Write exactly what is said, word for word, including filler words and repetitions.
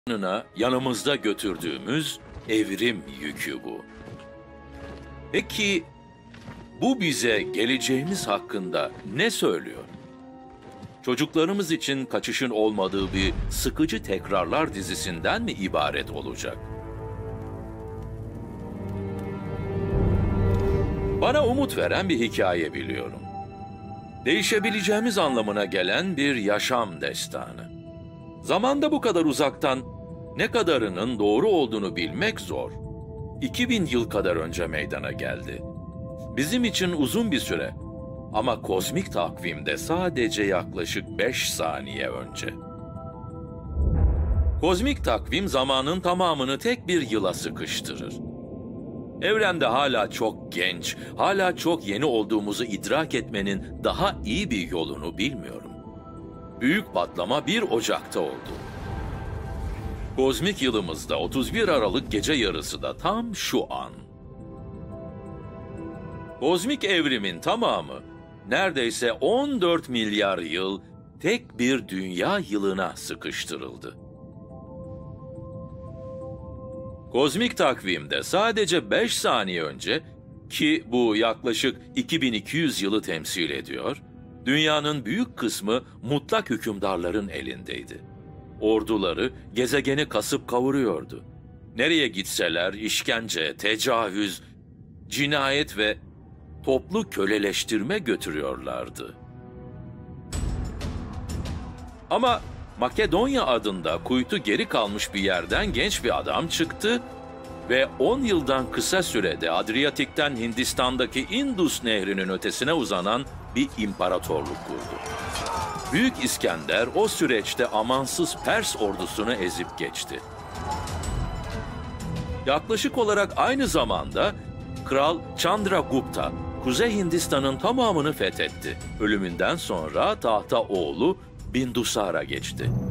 Yanına yanımızda götürdüğümüz evrim yükü bu. Peki bu bize geleceğimiz hakkında ne söylüyor? Çocuklarımız için kaçışın olmadığı bir sıkıcı tekrarlar dizisinden mi ibaret olacak? Bana umut veren bir hikaye biliyorum. Değişebileceğimiz anlamına gelen bir yaşam destanı. Zamanda bu kadar uzaktan ne kadarının doğru olduğunu bilmek zor. iki bin yıl kadar önce meydana geldi. Bizim için uzun bir süre ama kozmik takvimde sadece yaklaşık beş saniye önce. Kozmik takvim zamanın tamamını tek bir yıla sıkıştırır. Evrende hala çok genç, hala çok yeni olduğumuzu idrak etmenin daha iyi bir yolunu bilmiyorum. Büyük patlama bir Ocak'ta oldu. Kozmik yılımızda otuz bir Aralık gece yarısı da tam şu an. Kozmik evrimin tamamı neredeyse on dört milyar yıl tek bir dünya yılına sıkıştırıldı. Kozmik takvimde sadece beş saniye önce, ki bu yaklaşık iki bin iki yüz yılı temsil ediyor, dünyanın büyük kısmı mutlak hükümdarların elindeydi. Orduları gezegeni kasıp kavuruyordu. Nereye gitseler işkence, tecavüz, cinayet ve toplu köleleştirme götürüyorlardı. Ama Makedonya adında kuytu geri kalmış bir yerden genç bir adam çıktı ve on yıldan kısa sürede Adriyatik'ten Hindistan'daki Indus Nehri'nin ötesine uzanan bir imparatorluk kurdu. Büyük İskender o süreçte amansız Pers ordusunu ezip geçti. Yaklaşık olarak aynı zamanda Kral Chandragupta, Kuzey Hindistan'ın tamamını fethetti. Ölümünden sonra tahta oğlu Bindusara geçti.